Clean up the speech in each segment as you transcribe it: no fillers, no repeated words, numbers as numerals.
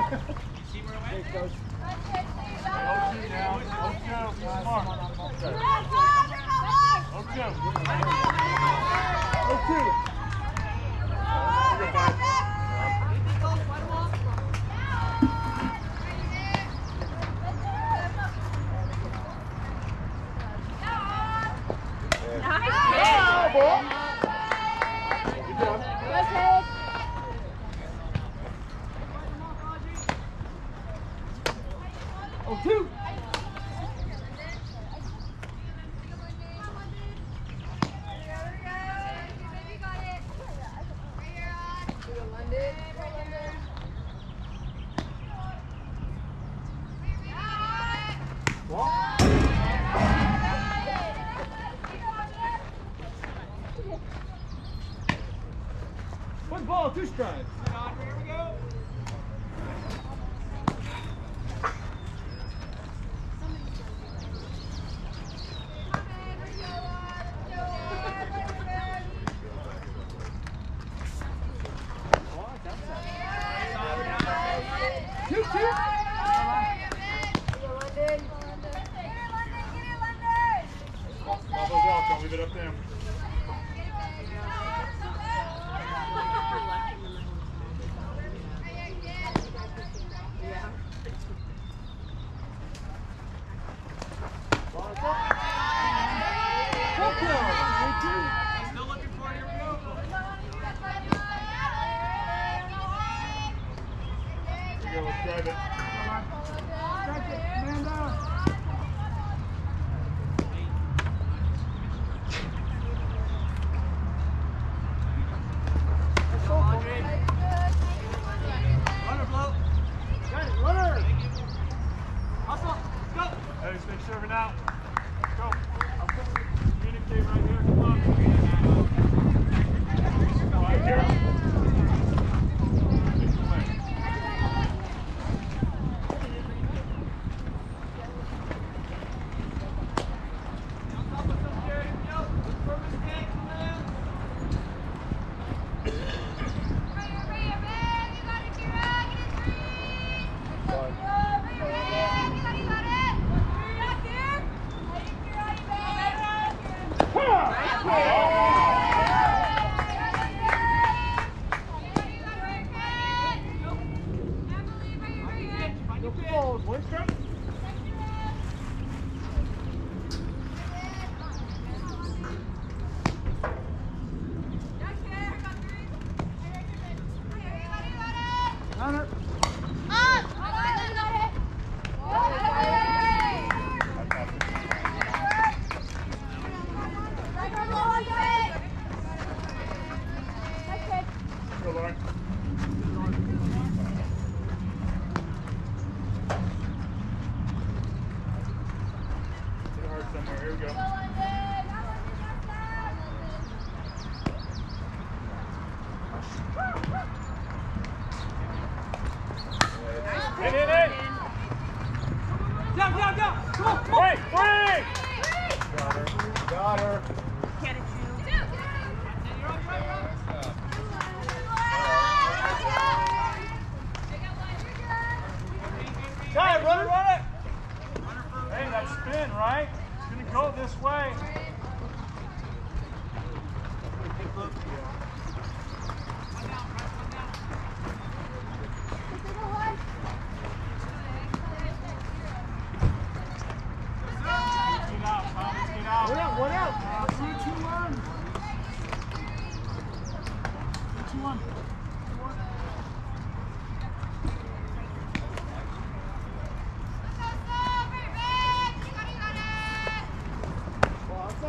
See where it went? Coach. O2 now. O2. Be smart. O2. You're fine. Yeah, boy. Good job. O2. Football, 2 strikes. Here we go. Ball goes out. Don't leave it up to him. Still looking for it. Here we go. Here you go. Let's drive it. Runner blow. Got it, runner. Hustle. Go. Hey, stay serving out. Go. Communicate right here. Come on. Right here. Runner. Go, Lauren. Hit it hard somewhere. Here we go. Hit it! Down, down, down. Come on, come on. Wait! Got her. Got her. Get it, you. Got it, run it, run it! Hey, that spin, right? It's gonna go this way. Get out, Thomas, get out. One out. 3-2-1. 3-2-1. Ball outside.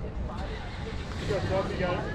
You got stuff, you got it.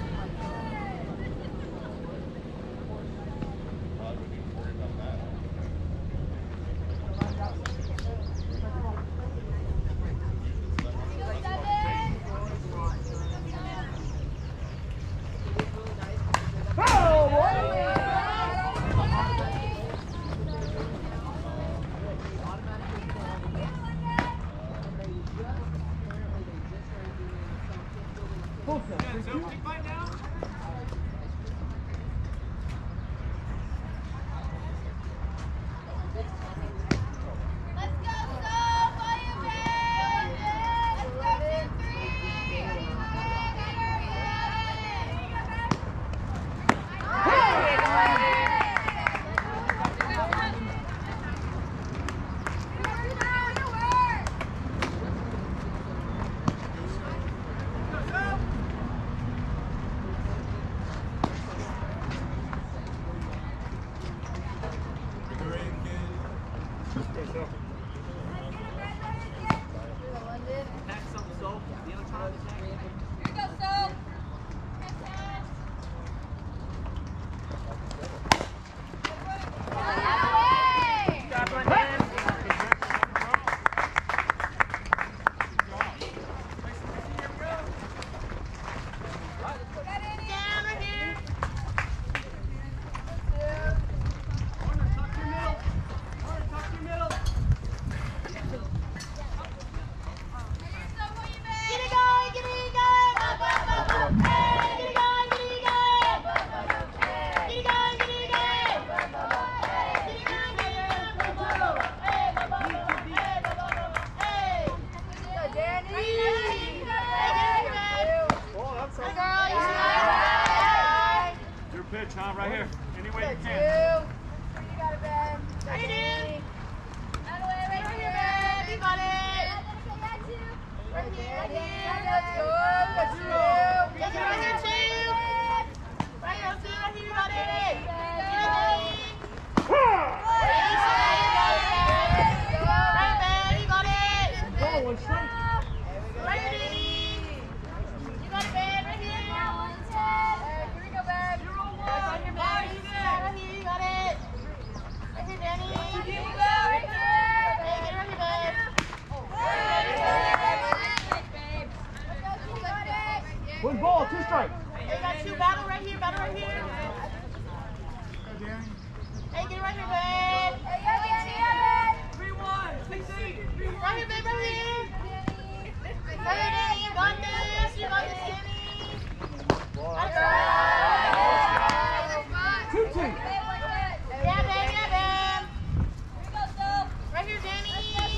Pitch, huh? Right here. Any way you can. You got it, Ben. Right here. Out of the way, right here, Ben. You got it. Right here, right here. Let's go. Let's go. Right here, two. Right here, two. Right here, you got it. Get it, Danny. Right, Ben. You got it. Right here, Danny. You got it, Ben. Right here. Here we go, Ben. Right here, Ben. Right here, you got it. Right here, Danny. Right here. Hey, get it right here, Ben. One ball, 2 strikes. Hey, got 2. Battle right here. Battle right here. Hey, get it right here, Ben. Hey, yeah, 3-1. 16. right here, Ben. Right here. Right here, Danny. You got this. You got this, Danny. That's right. 2-2. Yeah, Ben. Yeah, Ben. Right here, Danny.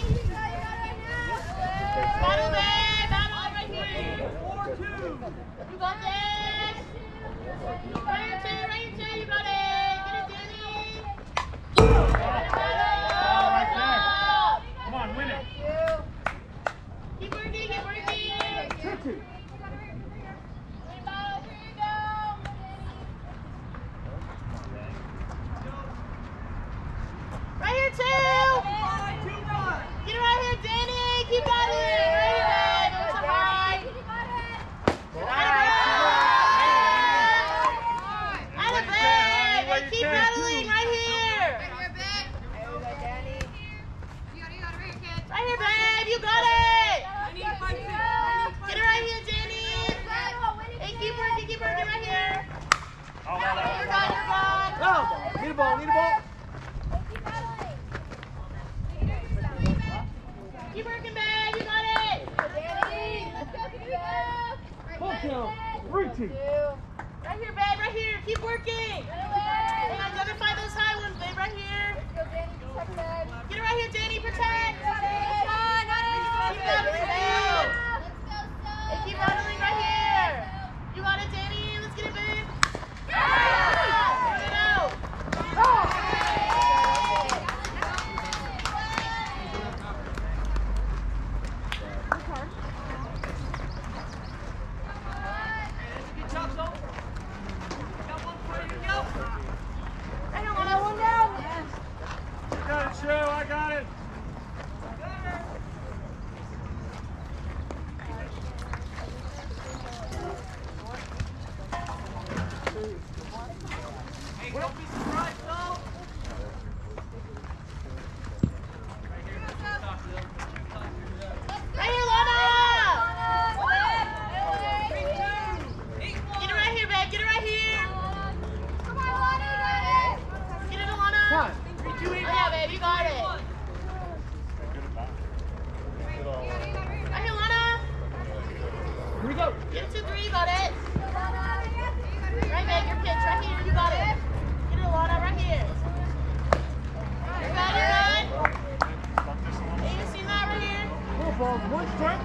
Battle, Ben. Battle right here. 4-2. You got this. Right here, two. Right here, two. You got it. Get it, Danny. Battle. Good job. Come on, win it. Keep working. Keep working. 2-2. Right here, two. Get it right here, Danny. Keep battling. Right here, Ben. Don't so high. Out of bed. Keep battling right here. Right here, babe. You got it. Get it right here, Danny. Hey, keep working right here. Oh, You're gone, you're gone. Oh, need a ball, need a ball. Keep working, babe. You got it. Ball count, 3-2. Right here, babe. Right here. Keep working. Hey, identify those high ones, babe. Right here. Get it right here, Danny. Protect. Keep battling, babe. Hey, keep battling right here. You got it, Danny. Let's get it, babe. There you go. Good job, Zoe. Got one for you. Go. I don't want that one down. You got it, Shu. I got it. Here we go. Get it 2-3, you got it. Right, babe, your pitch right here, you got it. Get it, Alana, right here. You're good, you're good. Hey, you see that right here? Little ball, 1 strike.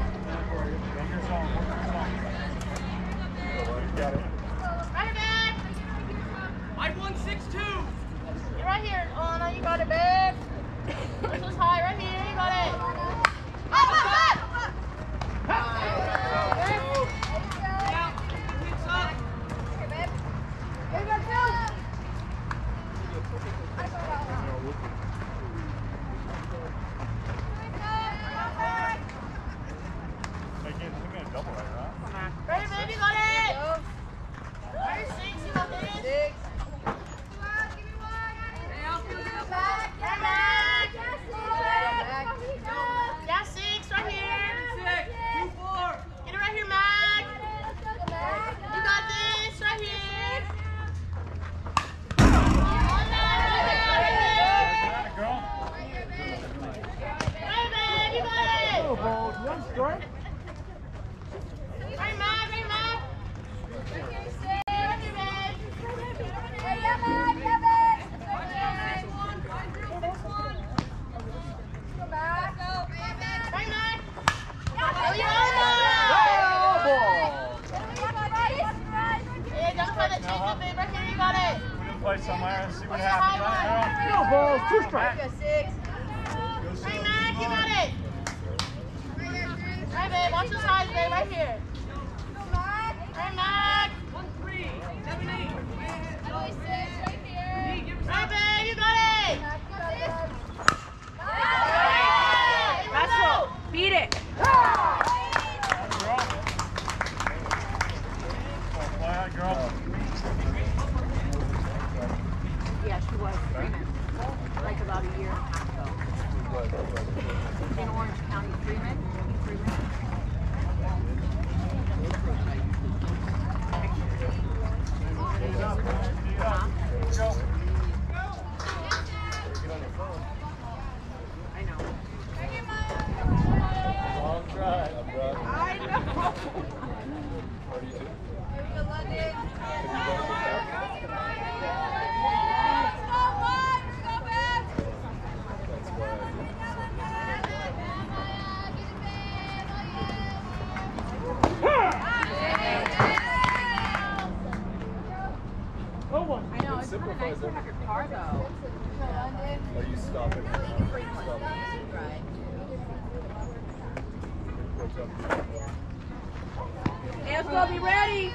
Got it. Right, babe. I won 6-2. You're right here, Alana, you got it, babe. This was high, right here, you got it. Up, up, up. Yeah, hits up. Again, I'm going to double right, right? Ready, baby, got it. Right, 6, you got this. Hey, I'll feel good. Right, Mac. Yeah, 6, right here. 6, 2-4. Get it right here, Mac. You got this, right here. Girl. Right, babe, you got Little it. ball, 1 strike. Right, Mac, right, Mac. Right here, babe. Right, Mac. Oh, you Foul ball. Hey, don't play that change up, babe. Right here, you got it. We're going to play somewhere and see what What's the high happens. Little ball, 2 strikes. Right, Mac, you got it. Right, babe, watch the sides, babe, right here. Right, Mac. 1-3. 7-8. Right, babe, you got it. Russell, beat it. Girl. Play that, girl. Yeah, she was Freeman. Like about a year and a half ago. In Orange County, Freeman. I know. Long drive. I know. Oh, 1. I know. It's kind of nice to have your car though. Are you stopping? Hey, let's go. Be ready.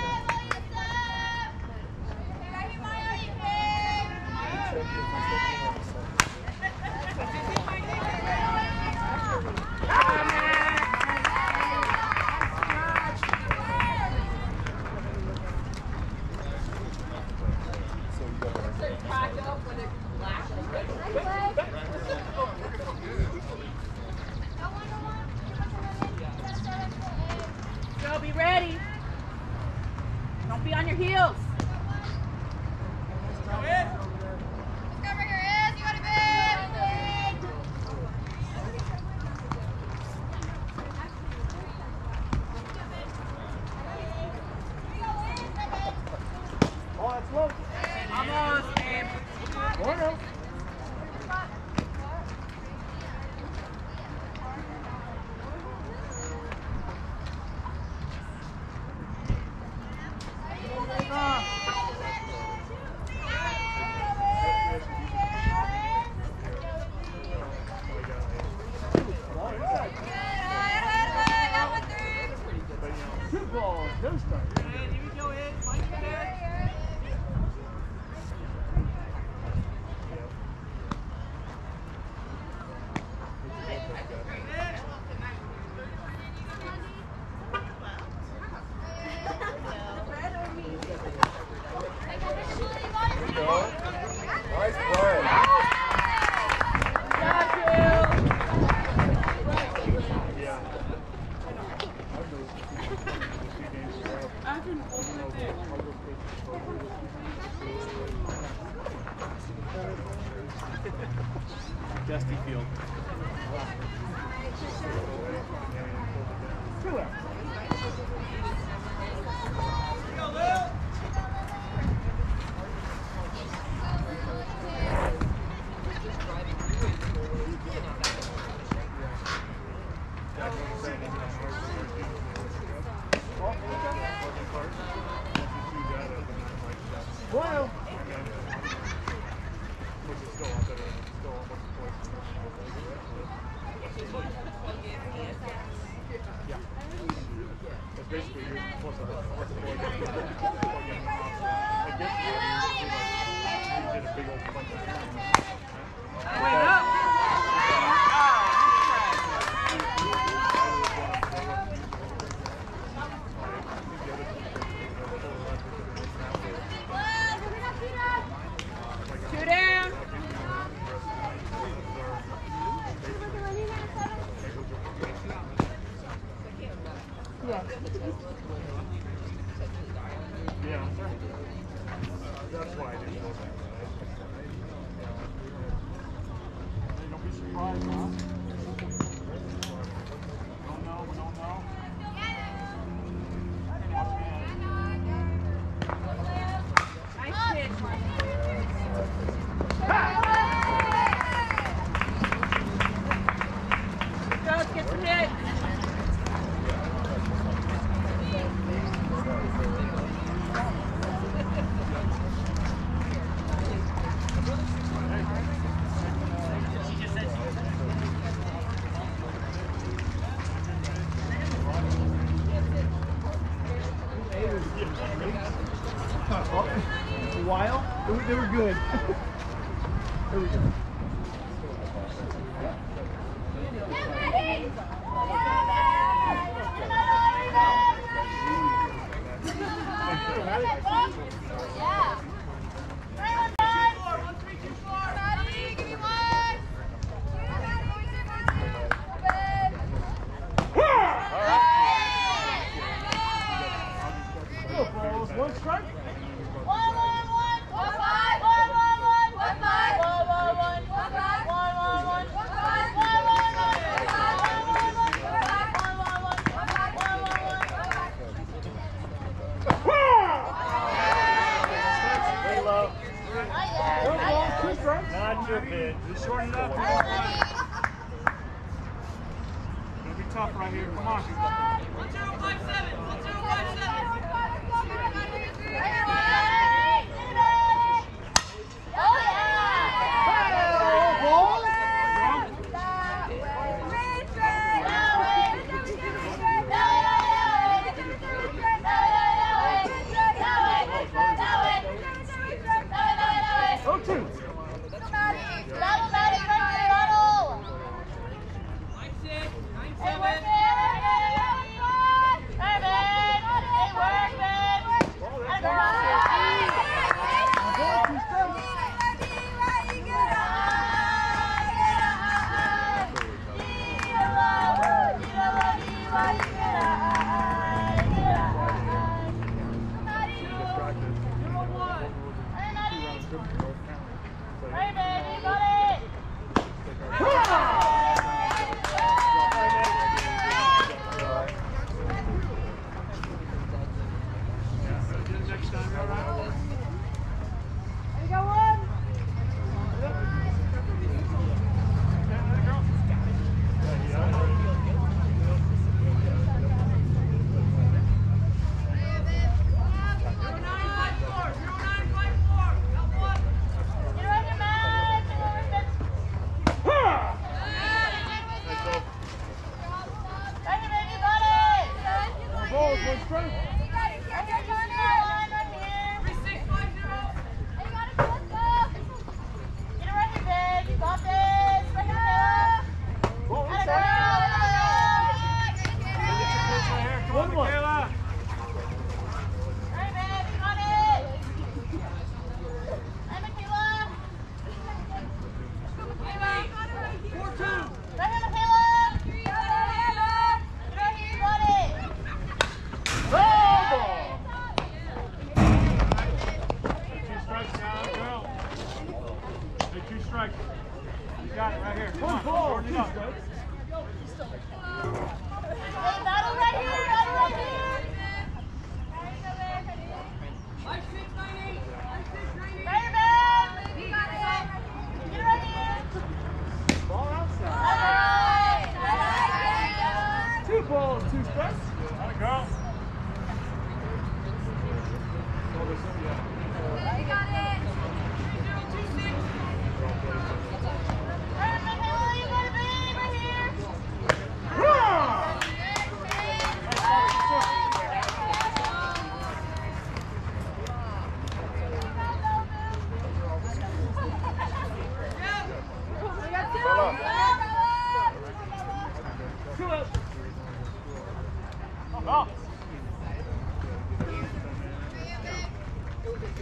Go. Be ready. Don't be on your heels. Oh, that's low. Almost, babe. Bueno. Two balls, no strikes. Here we go, Ed. Find your bed. Nice play. Dusty field. 2 out. Two down. Yeah, that's why I didn't know that. Don't be surprised, huh? Don't know, we don't know. Nice pitch. Let's get some hits. A while? They were good. There we go. One strike? Not your pitch. Just shorten it up. It'll be tough right here. Come on. 1057. 1057. Go!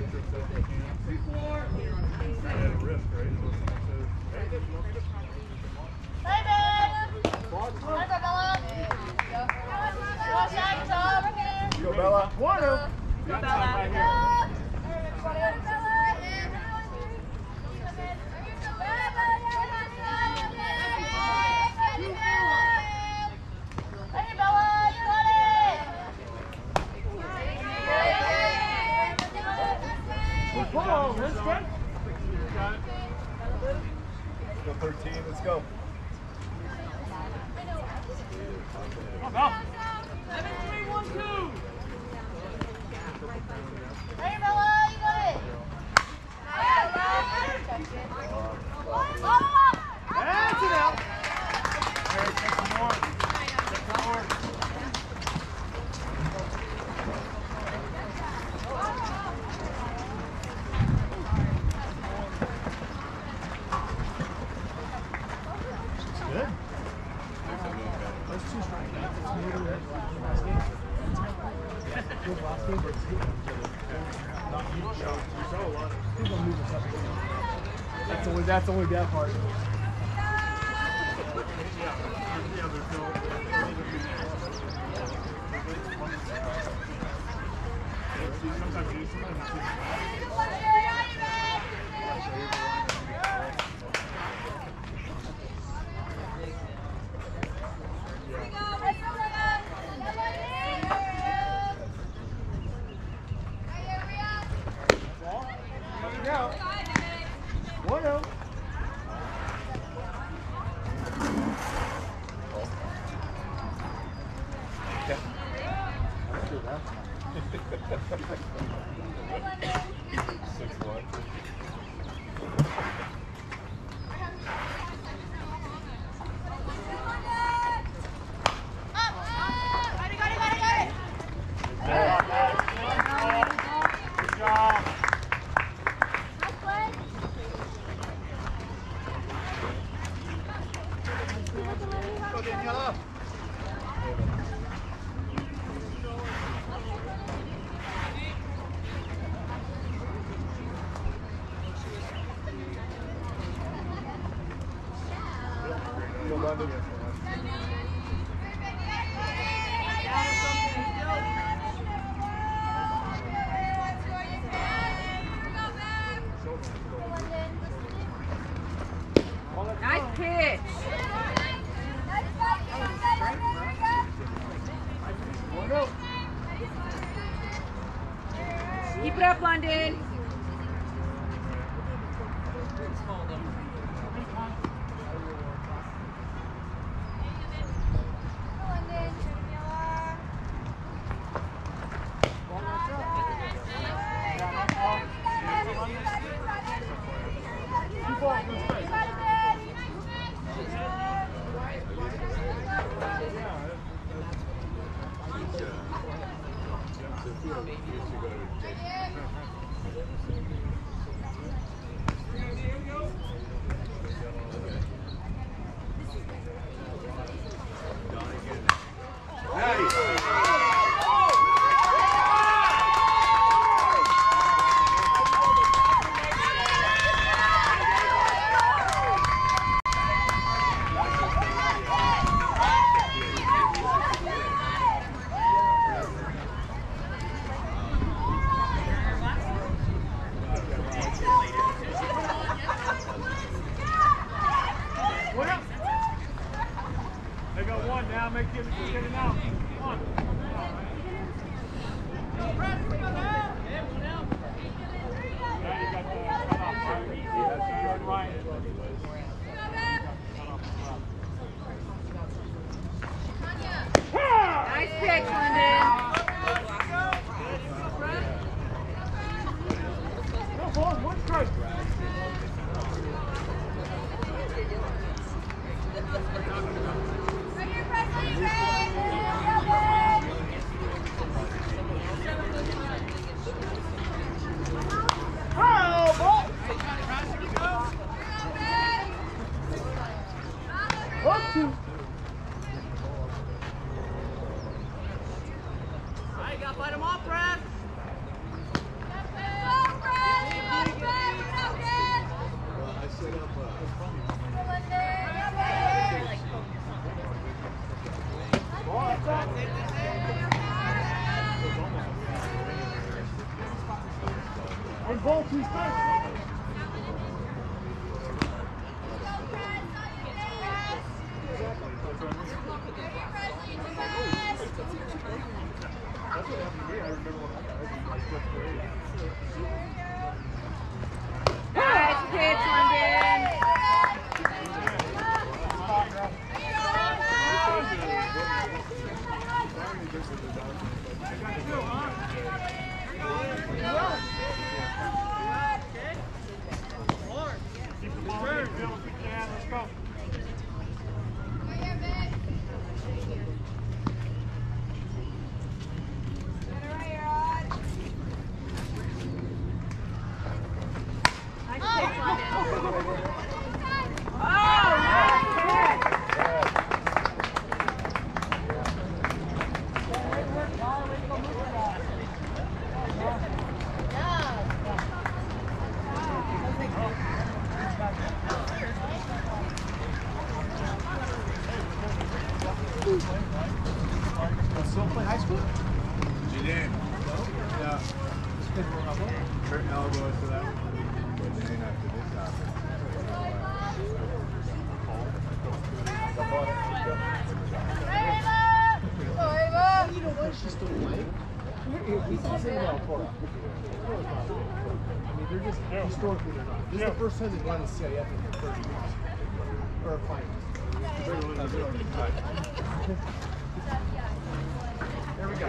Go, Bella. One. Go 13, let's go. Come on. 7-3-1-2. Hey, Bella, you got it. That's it out. Hey, take some more. Take some more. Good. Those two strike outs. It's smoother than last game. Good last game, but it's not huge. Who's gonna move us up? That's only that part. One out. Good job. Go, Daniela. Go, London. Nice pitch. One out. Keep it up, London. They got one now. Make it get it out. Come on. Now you got the cutoff, right? Nice pitch, London. No ball, one strike. All right, got to fight him off, Brad. And ball 2 strikes. That's what happened to me. I remember when I flipped grade. Nice pitch, London. Keep the ball in the field if we can. Let's go. Nice pitch, London. Still play high school? She did. Yeah. Hurt elbows for that one. But then after this happened. You know what? She's still playing. He's saying about Cora. I mean, they're just historically they're not. This is the first time they've won the CIF in 30 years. Or finals. There we go.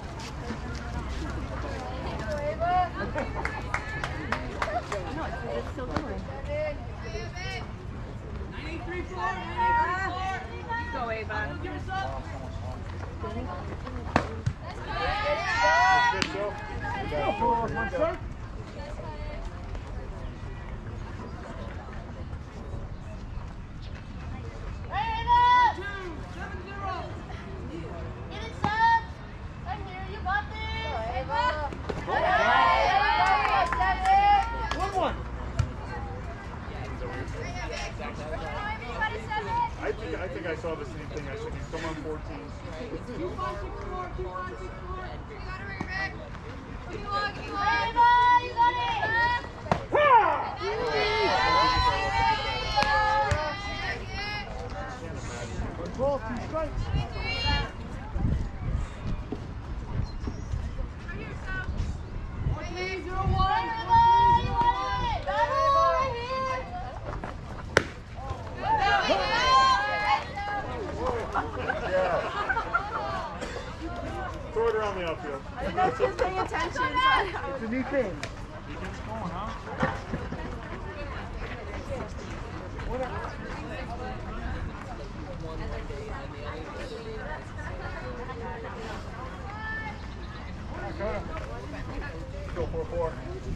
It's still going. 93-4. Go, Ava. Give us up. Good show. Go, 4-1 start. I think I saw the same thing. I said, come on 14. Ball, 2 strikes. Throw it around the outfield. I didn't know she was paying attention. It's a new thing. Defense going, huh? Go 4-4.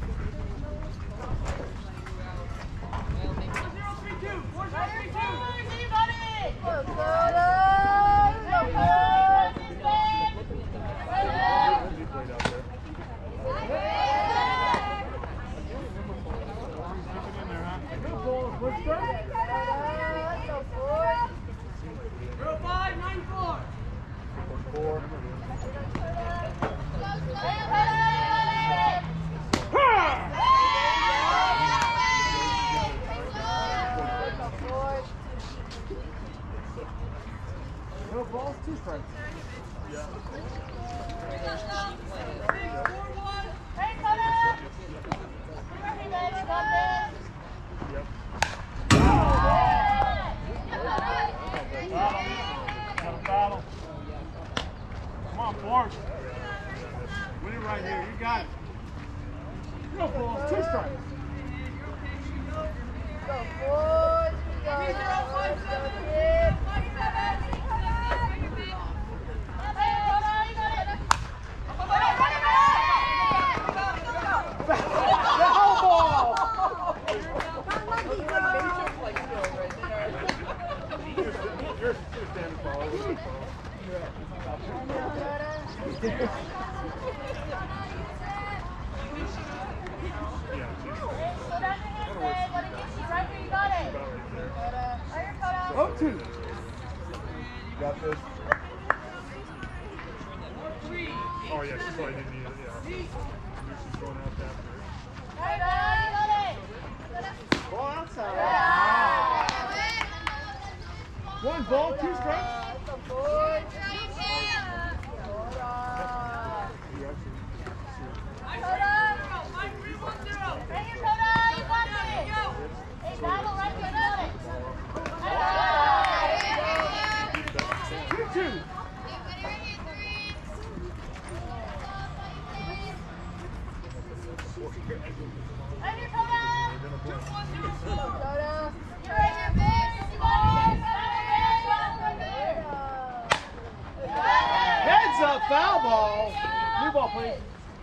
0594. 4. No balls, 2 strikes. Yeah. Yep. Got a battle. Come on, Forrest. Win it right here. You got it. No balls, 2 strikes. You're standing ball. Oh, 2. Got this. 3. Oh, yeah, she probably didn't need it. Yeah. She's going out after. Ball outside. One ball, two strikes. Heads up, foul ball. New ball, please.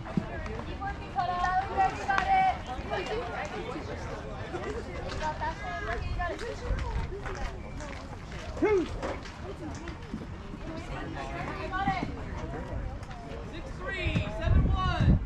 Two. 6-3, 7-1.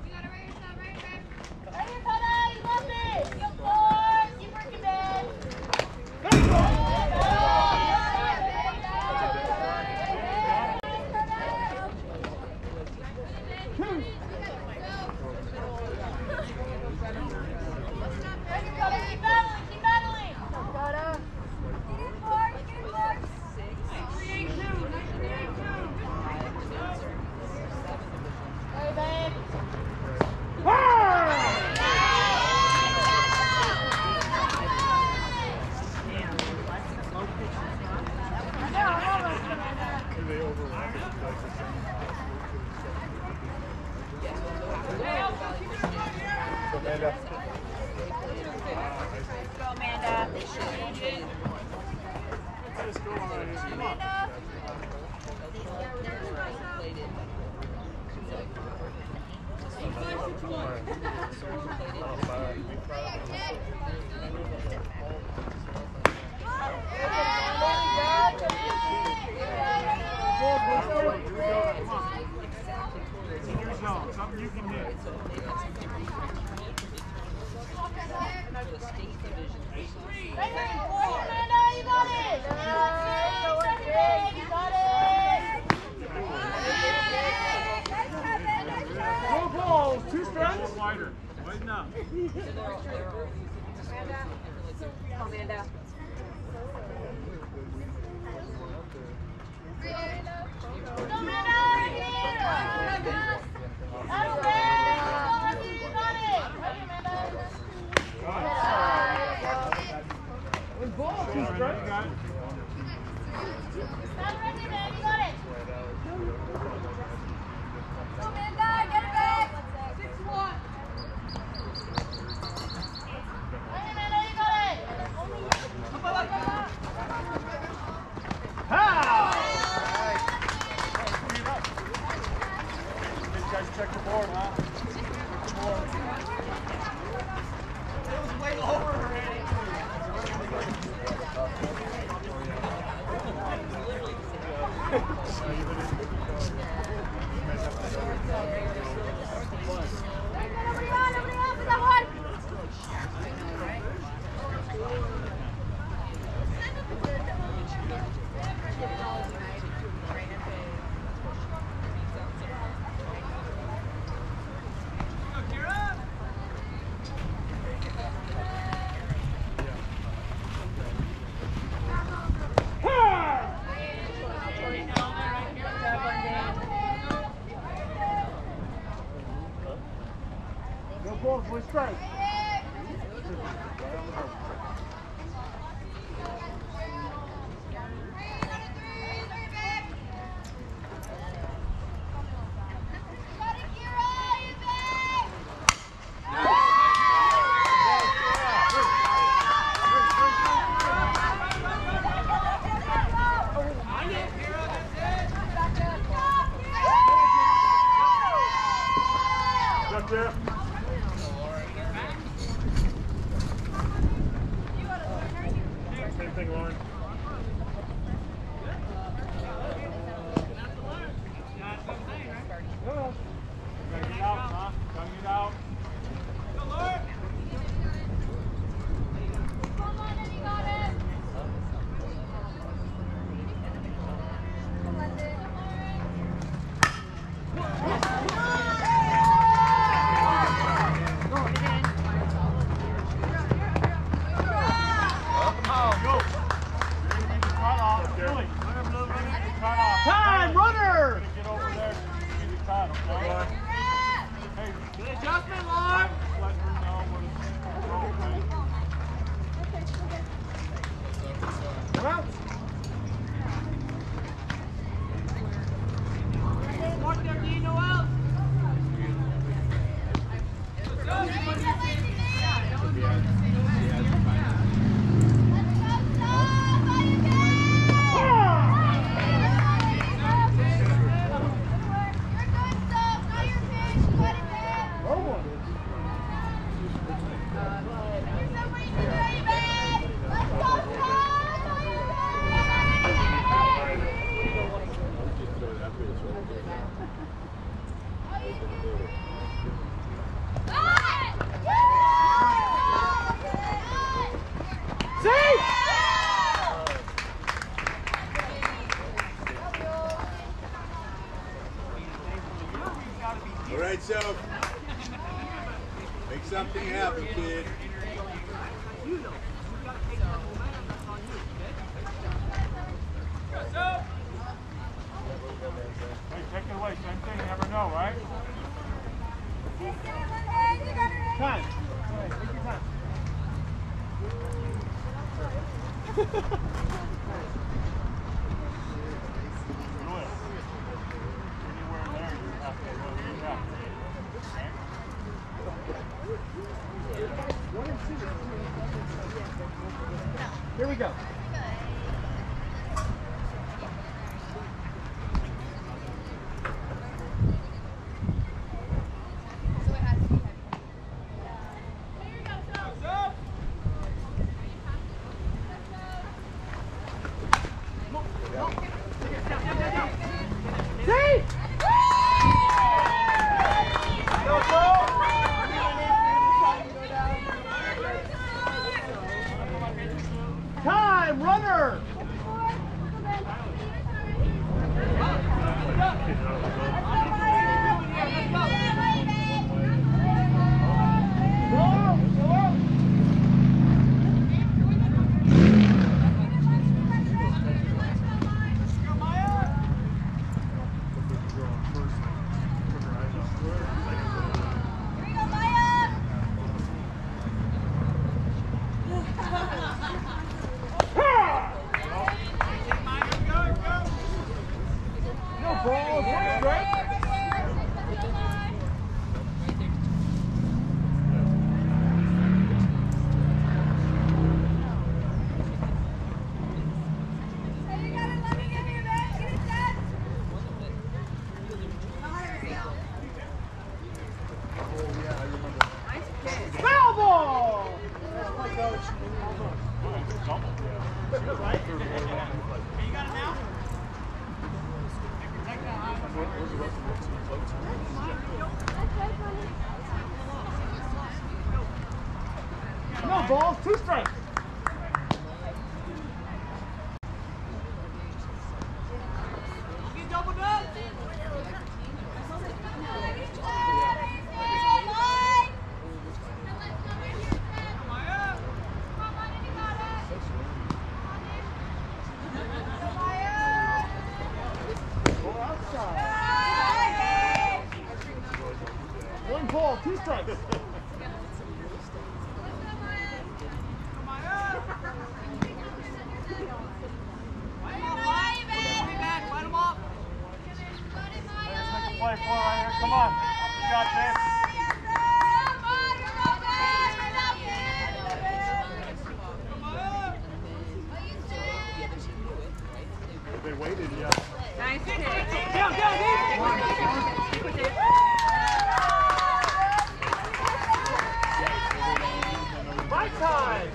Something you can hit. Four balls, two strikes. Wider. Widen up. Amanda. One ball, two strikes. Check the board, huh? It was way over already. No balls, one strike. There. Same thing, Lauren. Gotta get out, huh? Gotta get out. Go again. Good adjustment, Lauren. Just let her know what it's Come out. Mark there, D. No outs. All right, so make something happen, kid. Hey, take it away. Same thing. You never know, right? Time. All right, take your time. Good. Anywhere there, you have to go. Yeah. Here we go. Time, runner! Foul ball! No balls, 2 strikes. Get doubled up. One ball, 2 strikes. Play for right here. Come on. You got this. They waited, yeah. Nice pick. Down, Right side.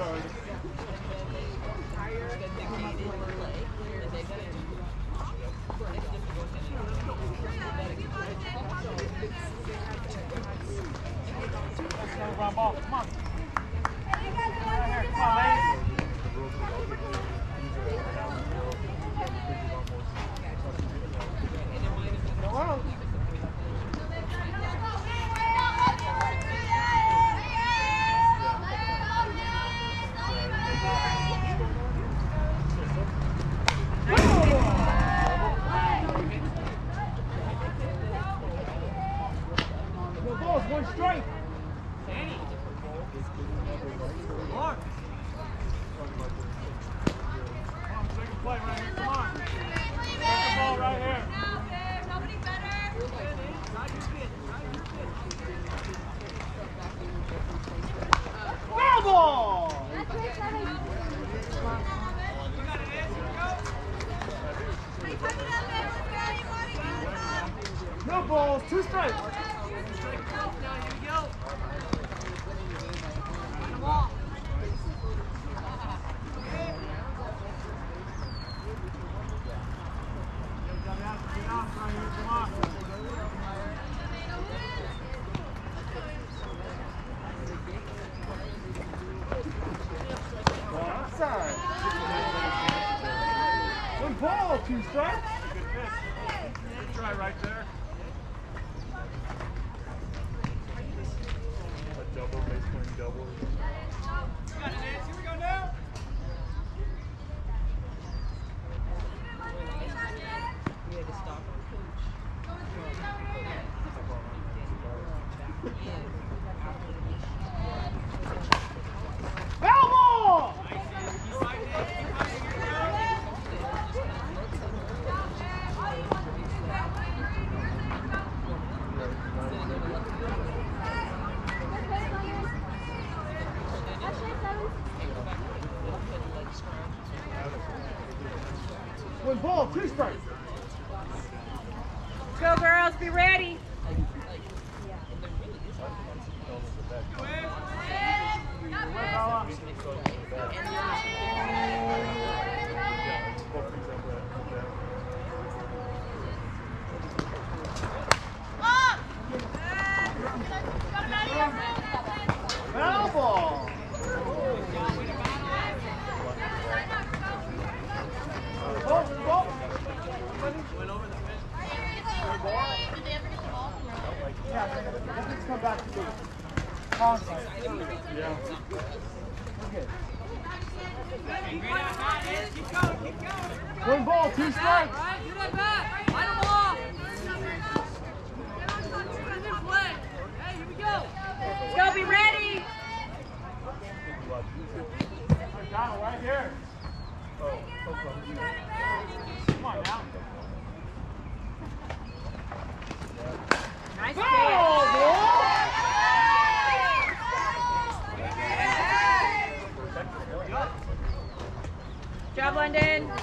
Ground ball. Come on. Right here. Come on, ladies. No balls, One strike. Danny. Mark. Come on, second play right here. Come on. Second ball right here. Nobody better. Foul ball. No balls, 2 strikes. Outside. 1 ball, 2 strikes. Good pitch. Good try right there. A double, basically double. Got it, Nance. Here we go now. Foul ball. One ball, 2 strikes. Go girls, be ready. Foul ball. Ball. Yeah, let's come back to the console. Yeah. Okay. Keep going, keep going. 1 ball, 2 strikes. Right, do that back. Line them off. Good play. Hey, here we go. Go, be ready. McDonald right here. Come on now. Nice Foul pitch. ball. Job, London.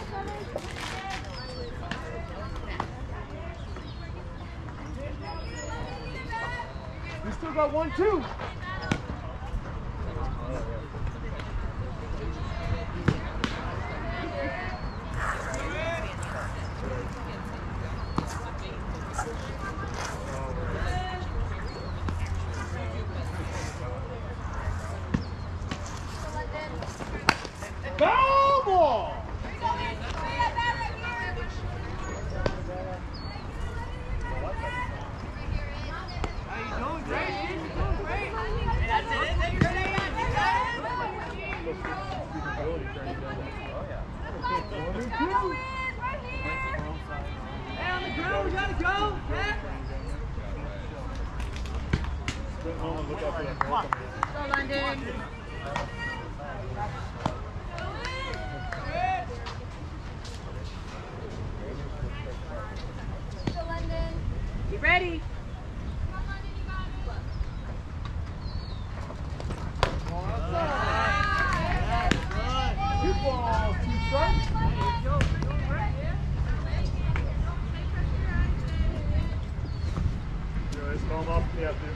We still got 1, 2. Foul ball. How you doing? Great, dude. You're doing great. Hey, that's it. Take your time. Hey, on the ground, we gotta go. Yeah. Look out for that. Come on. Go, London. Be ready. Two balls, 2 strikes. Let's throw him up. Yeah, dude.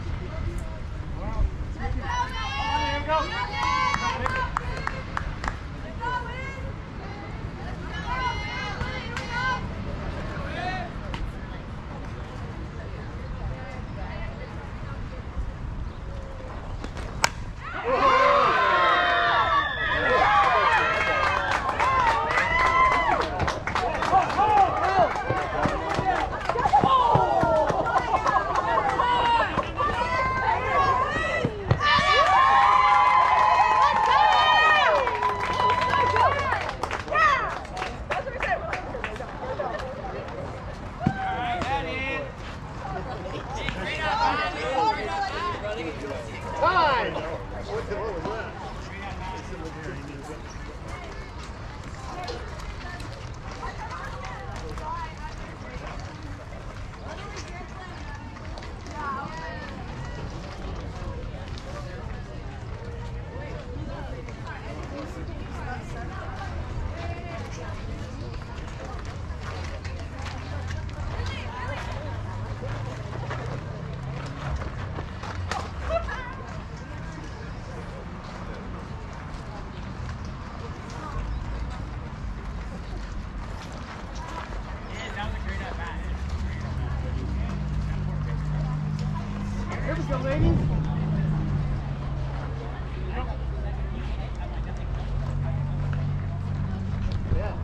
Here we go, ladies. Yeah.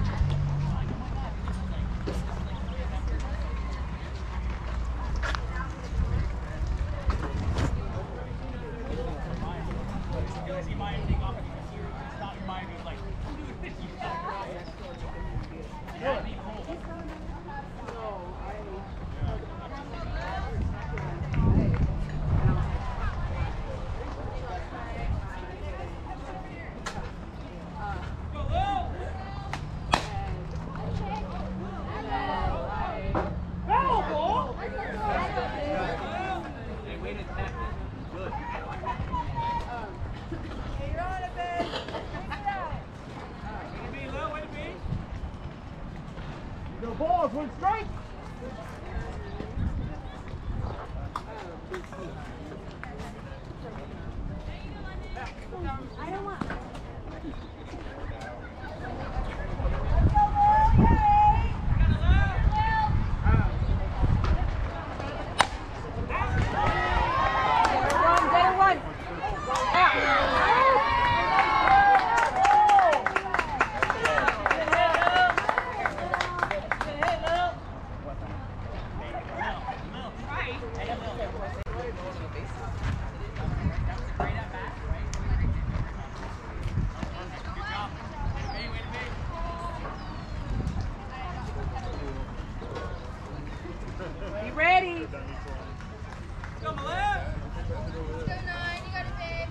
No balls, one strike. I don't want. Be ready. Go, Malin! Go 9, you got it, babe.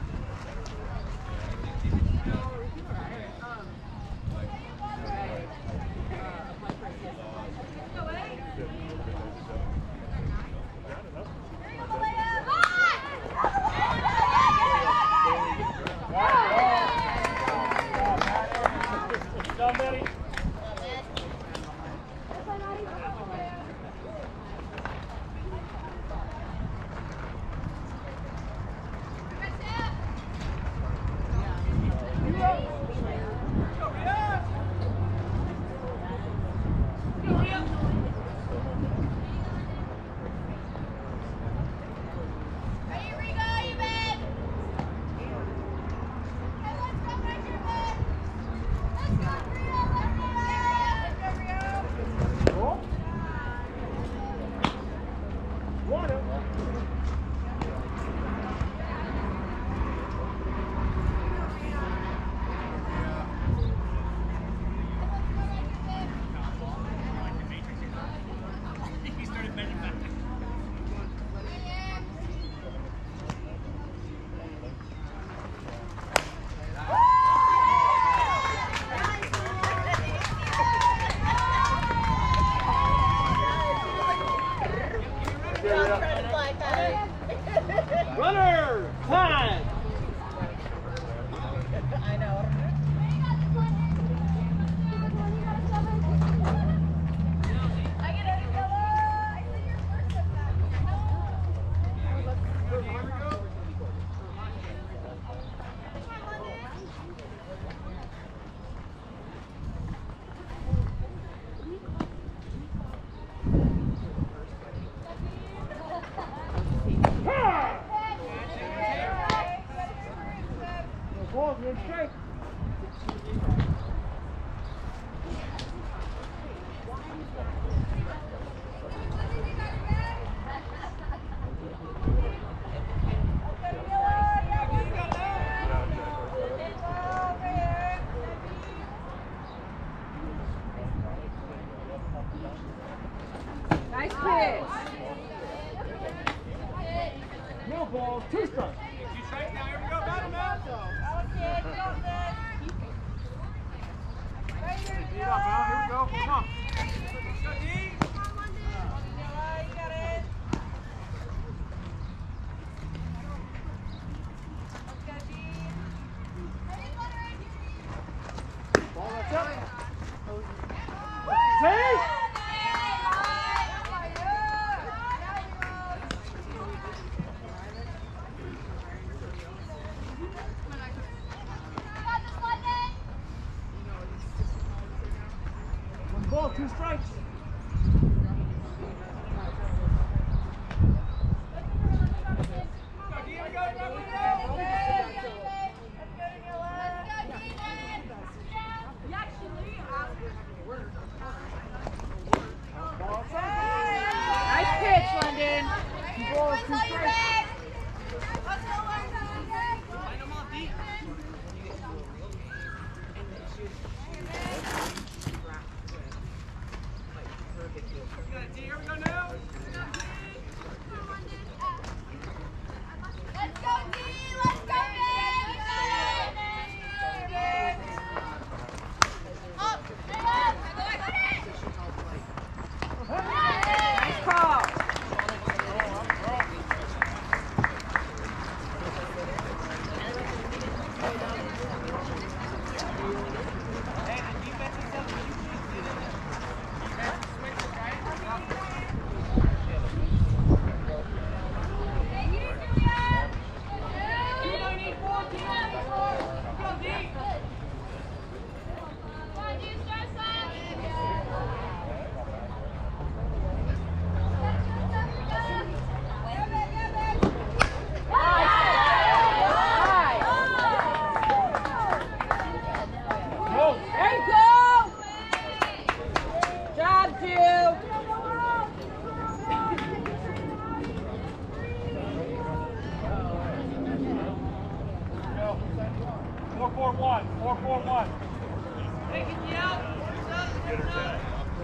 Done, Betty. Runner, time. I know. Balls, one strike. Nice pitch. No balls, 2 strikes. You strike now, here we go, battle, man! Get up, Al. Here we go. Come on. Go, D! Ball that's up. Save! One ball, 2 strikes. Line them up deep. Good, D, here we go now. Let's go, D! Let's go, baby! Up! Nice call. Hey, the defense is up. Defense switches, right? There you go. Job, Jew. 4-4-1. 4-4-1. Hey, get you out. Get her out.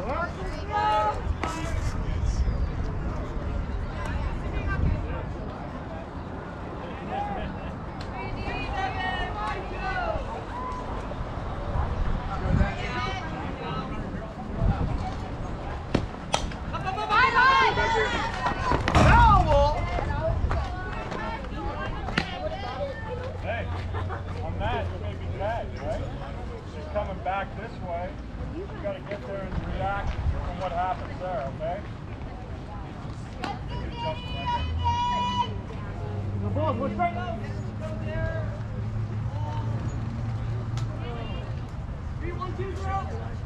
Hey, on that, you may be tagged, right? She's coming back this way. You got to get there and react from what happens there, okay? The ball, go straight up. 3, 1, 2, 0.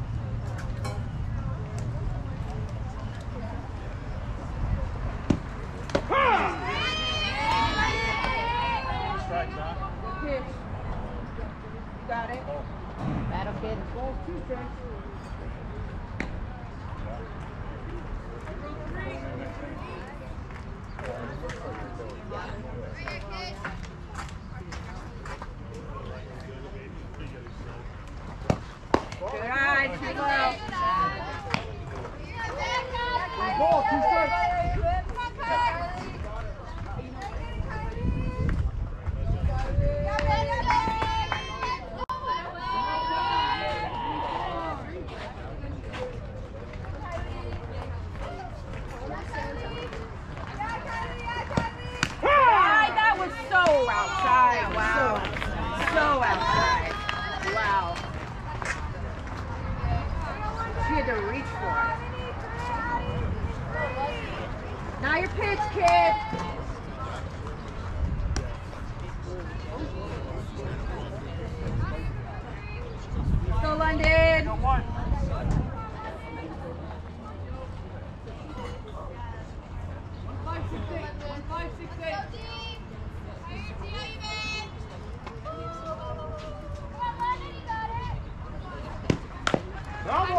Strike, John. Pitch. You got it. Battle kid. Ball's 2 strikes. Good eye, Chico. Ball, 2 strikes. That was so outside. Wow. So outside. Wow. She had to reach for it. Now your pitch, kid. Go, London. Go one. 5, 6, 8. 1, 5, 6, 8. Bravo.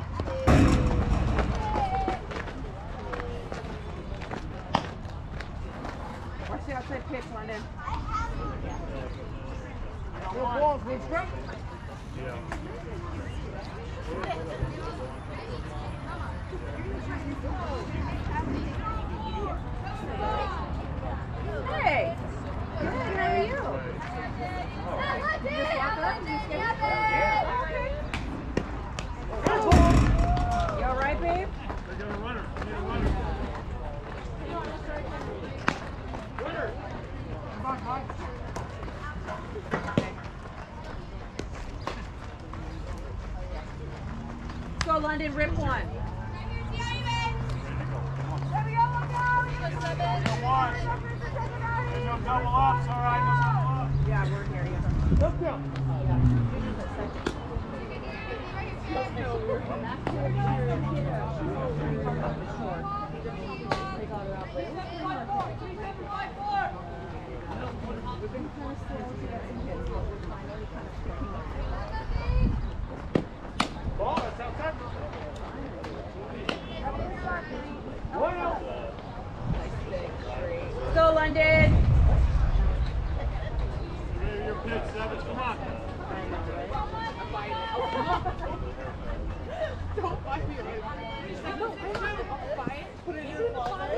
Watch the outside pitch, London. Go balls, go straight. Hey. Good, how are you? Just walk up and just get You all right, babe? They got a runner. They need a runner. Come on, Mike. Go, London, rip one. One. There's no double ups, all right? No double ups. Yeah, we're here, yeah. Let's go. Ball, that's outside. Well. Let's go, London. Your pitch, Savage, come on. Don't buy me a I'll buy it, put it in the wallet.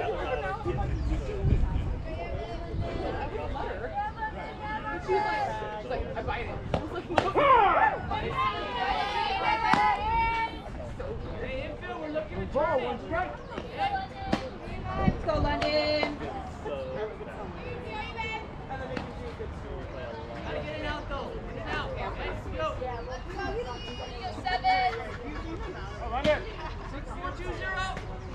She's like, I buy it. I was like, no. Hey, infield, we're looking at Ball, you. one strike. Let's go, London. Gotta get it out, though. Get it out. Okay, go. Oh, London. 6-4-2-0.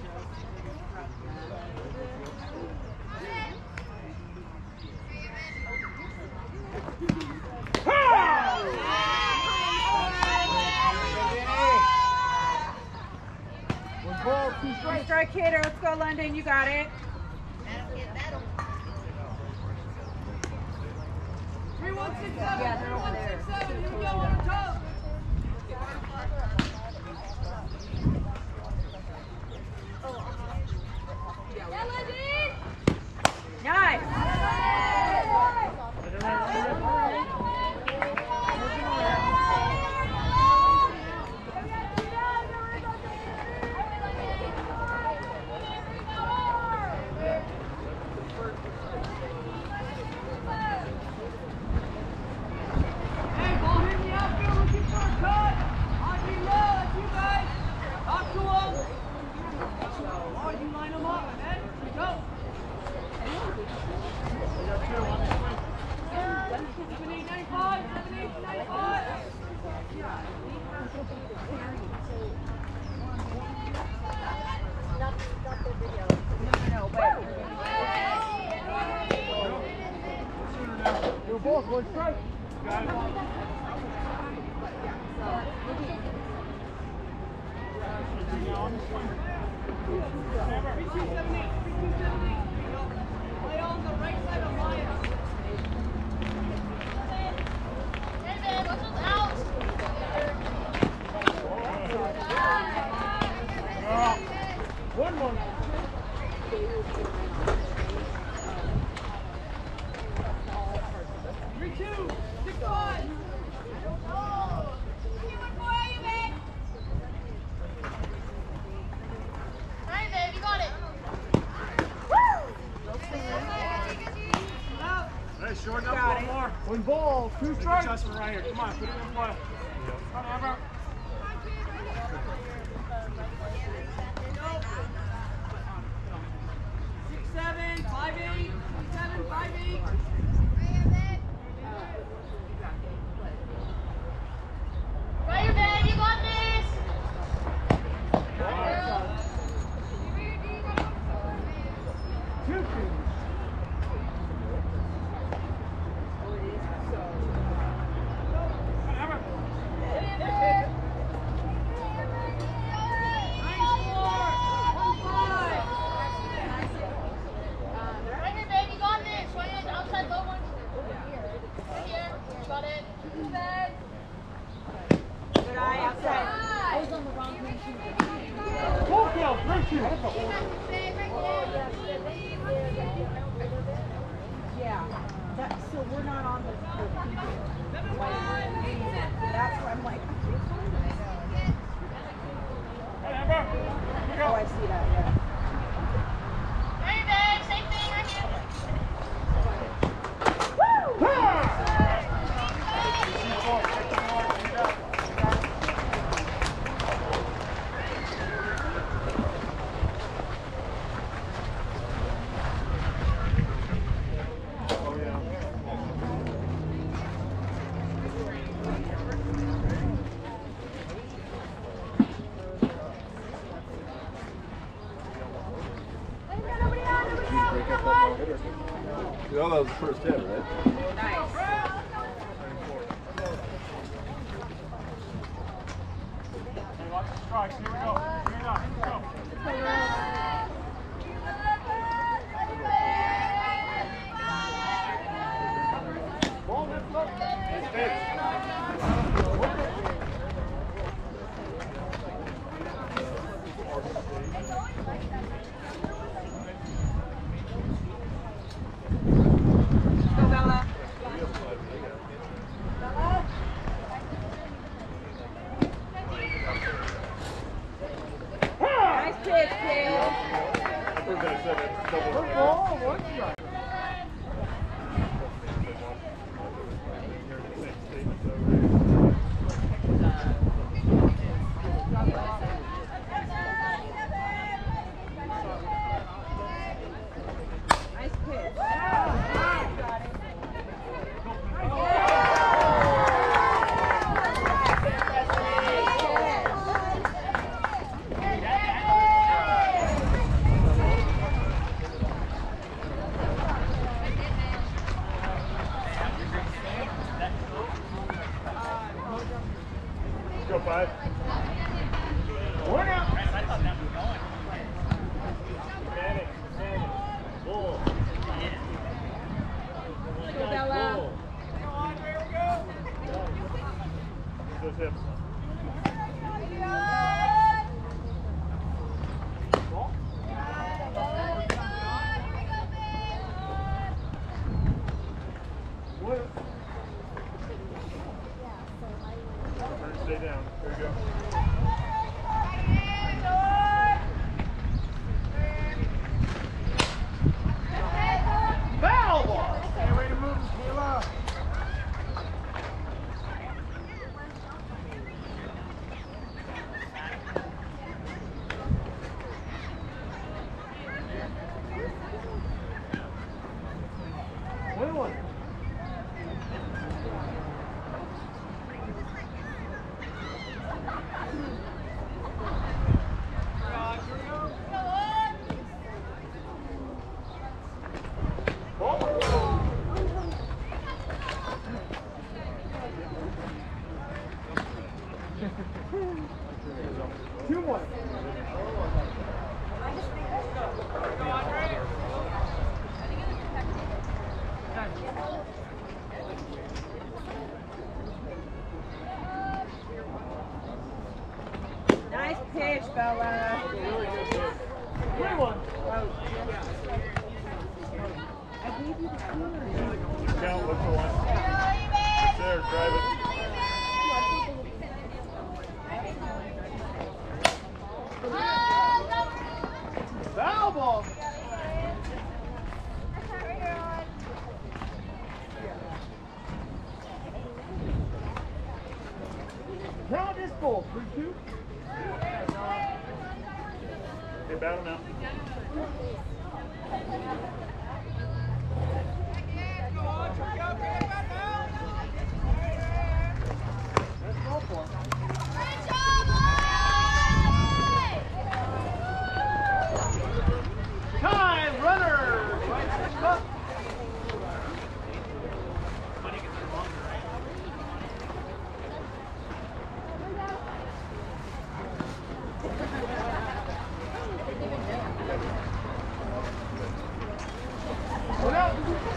One ball, two One strikes. strike hitter. Let's go, London. You got it. 3-1-6-7. Yeah, they're over there. 3-1-6-7. Here we go on the top. Nice. Hey, ball hit in the outfield. Looking for a cut. On me low. That's you guys. Talk to him. Oh, you line them up. Ed, go. 7-8-9-5. 7-8-9-5. No, wait. Two balls, one strike. Got it. Play on the right side of Maya. One more. 3-2. 6-1. Hey, shorten up a little more. One ball, two strikes. Adjustment right here. Come on, put it in play. Come on, Amber. 6-7. 5-8. 7, 5-8. Two teams. Good eye outside. Full count, 3-2. Yeah. So we're not on the that's why I'm like, Hey, Amber. Here we oh, I go. see that, yeah. Oh, that was the first hit, right? Nice. Hey, lots of strikes. Here we go. Here we go. Here we go. Ball, left, left. 5. One out. Manning. Bull. Go, Bella. Those hips. Stay down. There you go. Foul ball. Hey, way to move, Kayla. One. Nice pitch, Bella. Good one. I gave you the corner. Count, look for one. It's there, drive it. Foul ball. Count this ball. 3-2. Hey, battle now. Let's go for it. Time, runner. Right switch up. One out.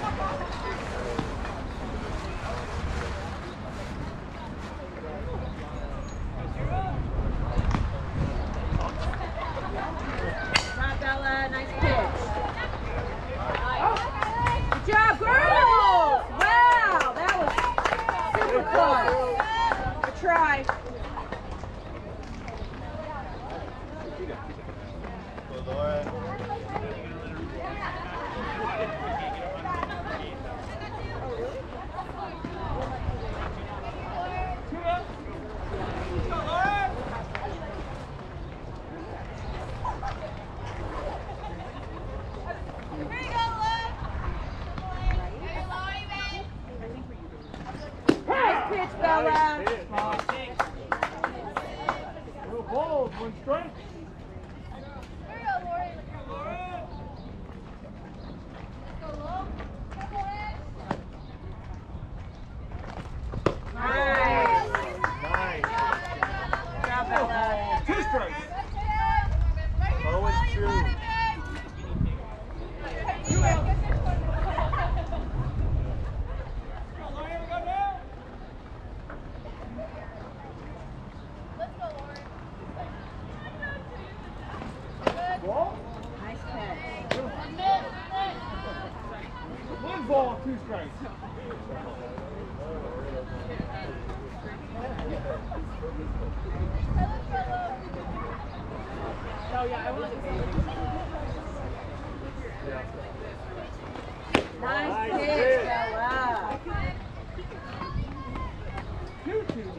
Not Bella. Nice pitch. Good job, girls! Wow, that was super close. Good try. Nice pitch, Bella. Little balls, one strike. Nice. Nice. Good job, Bella. 2 strikes. Oh, it's true. Ball. Nice pitch. 1 ball, 2 strikes. Oh, yeah, I want Nice pitch, Bella. 2-2.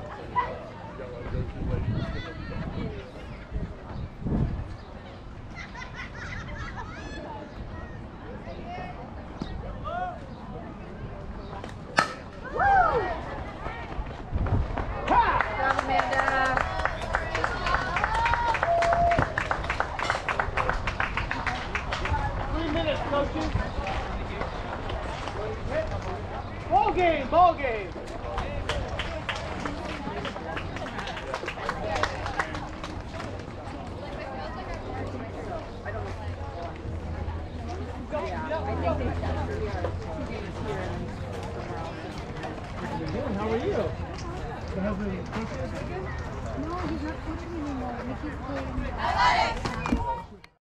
Good job, Amanda. 3 minutes, coaches. Ball game, ball game. think they said 2 days here and somewhere else. How are you? The husband coaching this weekend? No, he's not coaching anymore. Nikki's playing.